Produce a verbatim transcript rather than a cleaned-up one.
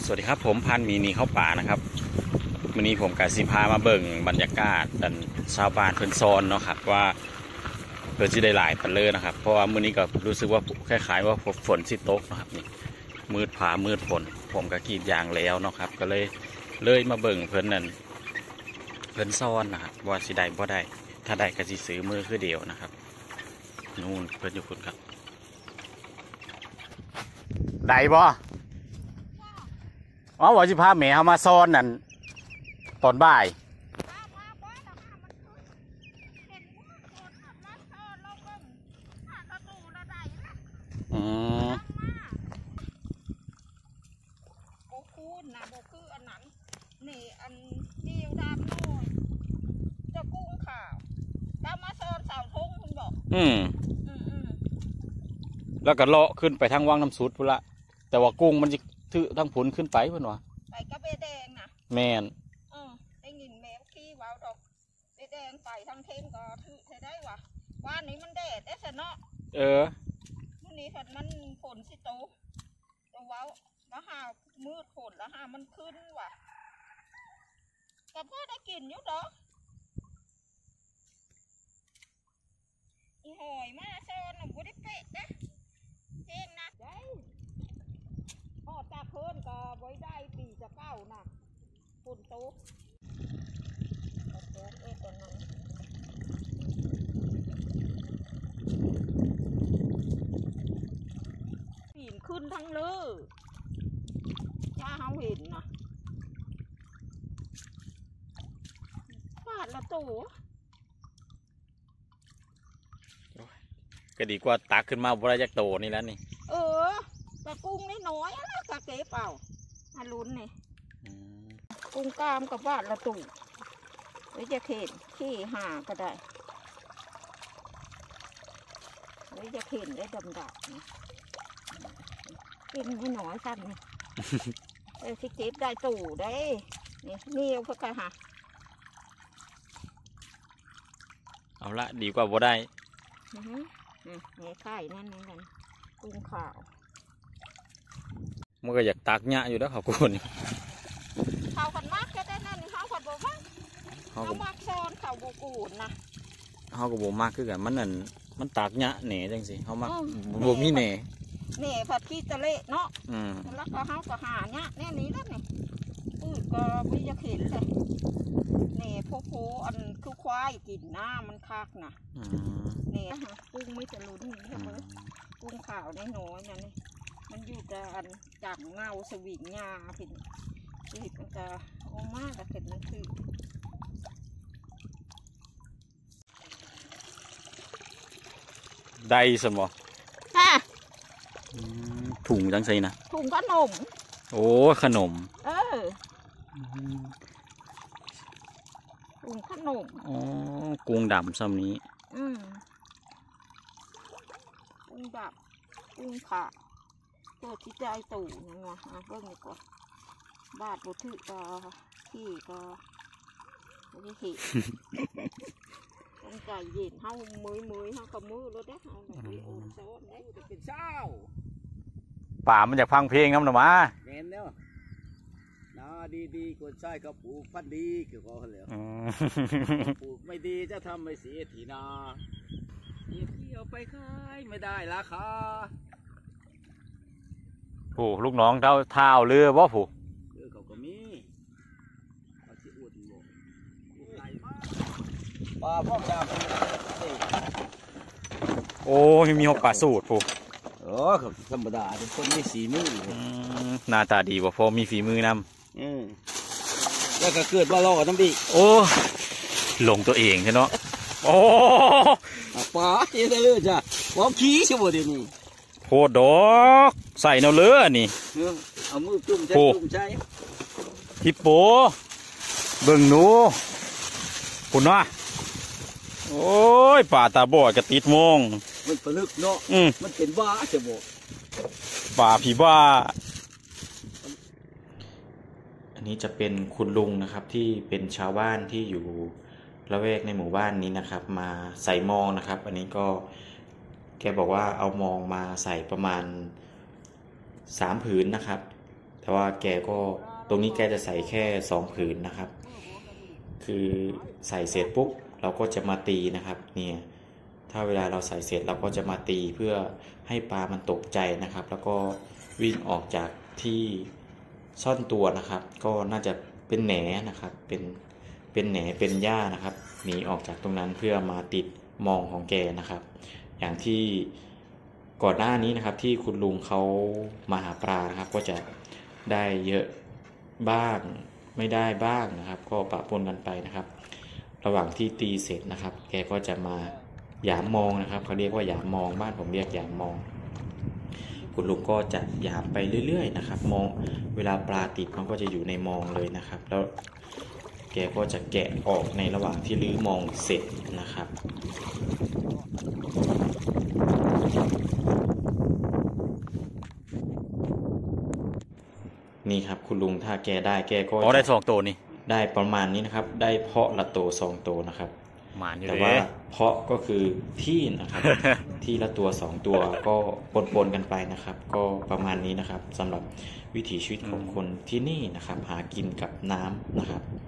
สวัสดีครับผมพันมีนีเข้าป่านะครับวันนี้ผมกับสิพามาเบิ่งบรรยากาศดันชาวบ้านเพิ่นซอนเนาะครับว่าเพิ่นสิได้หลายปันเลยนะครับเพราะว่ามื้อนี้ก็รู้สึกว่าคล้ายๆว่าฝนสิตกนะครับนี่มืดผามืดฝนผมก็กรีดยางแล้วเนาะครับก็เลยเลยมาเบิ่งเพิ่นนั่นเพิ่นซอนนะครับว่าสิได้บ่ได้ถ้าได้ก็สิซื้อมือคือเดียวนะครับนู่นเพิ่นอยู่พุ่นครับได้บ่อ๋อว่าสิพาแม่เฮามาซ้อนนั่นตอนบ่ายอืมโอ้คุณนะบอกคืออันนั้นนี่อันเดียวดำน้อยจะกุ้งข่าวตามมาซ้อนเสาทงคุณบอกอืมอืมอืมแล้วก็เลาะขึ้นไปทางวังน้ำสุดพุ่นละแต่ว่ากุ้งมันจะถือทางผลขึ้นไปเพิ่นว่าไปกระเบแดงนะแม่นอืมได้ยินแมวขี้ว้าวดอกเบแดงไปทางเทมก็ถือใช้ได้วะว่านี้มันแดดได้สนอเออมื้อนี้ผัดมันฝนสิโตตัวว้าวมาหามืดฝนแล้วหามันขึ้นว่ะแต่พ่อได้กินอยู่ดอกอีหอยมาซ้อนน่ะบ่ได้เป๊ะนะเจ๊งนะได้พอตาเพิ่นก็บ่ได้ปีจะเก้านะฝนตกตกเอ๊ะตอนนั้นปีนขึ้นทั้งเลยถ้าเฮาเห็นนะฟาดละตัวก็ดีกว่าตักขึ้นมาบ่ได้จักโตนี่แล้วนี่เออแต่กุ้งนี่น้อยนะกะเก็บเอาอาลุ้นนี่กุ้งกามกับฟาดละตัวไว้จะเข็นขี้ห่าก็ได้ไว้จะเข็นได้ดำดับนะกินไม่น้อยสั้นนี่เออสิเก็บได้ตู่ได้นี่เนี่ยวก็กะหาเอาละดีกว่าบ่ได้อือฮึนี่ไข่นั่นนี่กันกุ้งขาวมันก็อยากตักหญ้าอยู่แล้วเขากูนี่เขาขันมากก็ได้นั่นเขาขันบ่มากเขามากซ้อนเขาโบกูนนะเขาก็บ่มากคือกันมันนั่นมันตักหญ้าแหน่จังสิเขามักบ่มีแหน่แหน่ผัดขี้ตะเละเนาะอืมแล้วก็เขาก็หาหญ้าแน่นี้แล้วนี่อือก็ไม่จะเห็นเลยแหน่พวกโผอันคือควายกินหน้ามันคักนะแหน่กุ้งไม่จะลุ้นนี่ใช่ไหมกุ้งขาวน้อยๆนั่นนี่มันอยู่แต่อันจากเงาสวิงงาผิดผิดมันจะโอ้มากแต่เห็ดมันคือได้สมอฮะถุงจังไสนะถุงขนมโอ้ขนมเออถุงขนมอ๋อกุ้งดำซ้ำนี้อืมกุ้งดำกุ้งขาตัวที่ใจตู่นี่ไงอ่ะเบิ่งดีกว่าบาดบุตรก็ขี้ก็ไม่ได้ขี้ต้องใจเย็นเฮามือมือเฮากับมือรถได้เฮาแบบนี้โอนโซนได้จะเป็นเช้าป่ามันอยากฟังเพลงน้ำหน่อมาเน้นเนาะนาดีดีคนใช้ก็ปลูกพันดีคือเขาเลยปลูกไม่ดีจะทำไม่เสียทีนาเที่ยวไปขายไม่ได้ราคาผู้ลูกน้องเท้าเท้าเรือบ่ผู้เรือเขาก็มีเขาจะอวดบ่ใหญ่มากปลาพ่อจ่าโอ้มีหกปลาสูตรผู้โอ้ธรรมดาเป็นคนมีสีมือหน้าตาดีบ่พอมีฝีมือนำอืมแล้วก็เกิดว่าเรากับน้ำดีโอ้หลงตัวเองใช่เนาะโอ้ปลาเจ๊ได้เลยจ้ะว่าขี้ใช่บ่เดี๋ยวนี้โคดดอกใส่เนาเลือนี่เอามือจุ่มใช้จุ่มใช้ฮิปโปเบิ่งหนูคุณว่าโอ้ยป่าตาบอดกระติดมองมันผลึกเนาะมันเป็นบ้าจะบอกป่าผีบ้าอันนี้จะเป็นคุณลุงนะครับที่เป็นชาวบ้านที่อยู่ละแวกในหมู่บ้านนี้นะครับมาใส่มองนะครับอันนี้ก็แกบอกว่าเอามองมาใส่ประมาณสามผืนนะครับแต่ว่าแกก็ตรงนี้แกจะใส่แค่สองผืนนะครับคือใส่เสร็จปุ๊บเราก็จะมาตีนะครับเนี่ยถ้าเวลาเราใส่เสร็จเราก็จะมาตีเพื่อให้ปลามันตกใจนะครับแล้วก็วิ่งออกจากที่ซ่อนตัวนะครับก็น่าจะเป็นแหนนะครับเป็นเป็นแหนเป็นหญ้านะครับหนีออกจากตรงนั้นเพื่อมาติดมองของแกนะครับอย่างที่ก่อนหน้านี้นะครับที่คุณลุงเขามาหาปลานะครับก็จะได้เยอะบ้างไม่ได้บ้างนะครับก็ปะปนกันไปนะครับระหว่างที่ตีเสร็จนะครับแกก็จะมาหยามมองนะครับเขาเรียกว่าหยามมองบ้านผมเรียกหยามมองคุณลุงก็จะหยามไปเรื่อยๆนะครับมองเวลาปลาติดมันก็จะอยู่ในมองเลยนะครับแล้วแกก็จะแกะออกในระหว่างที่ลื้อมองเสร็จนะครับนี่ครับคุณลุงถ้าแกได้แกก็อ๋อได้สองตัวนี่ได้ประมาณนี้นะครับได้เพาะละตัวสองตัวนะครับแต่ว่าเพาะก็คือที่นะครับ ที่ละตัวสองตัวก็ปนๆกันไปนะครับก็ประมาณนี้นะครับสำหรับวิถีชีวิตของคนที่นี่นะครับหากินกับน้ำนะครับ